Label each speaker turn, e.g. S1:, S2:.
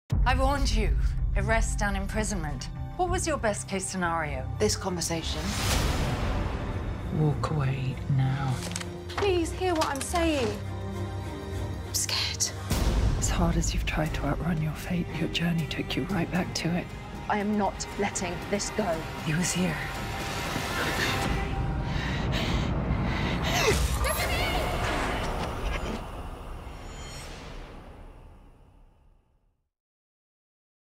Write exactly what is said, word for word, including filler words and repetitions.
S1: I warned you. Arrest and imprisonment. What was your best case scenario?
S2: This conversation.
S1: Walk away now.
S2: Please hear what I'm saying. I'm scared.
S1: As hard as you've tried to outrun your fate, your journey took you right back to it.
S2: I am not letting this go.
S1: He was here.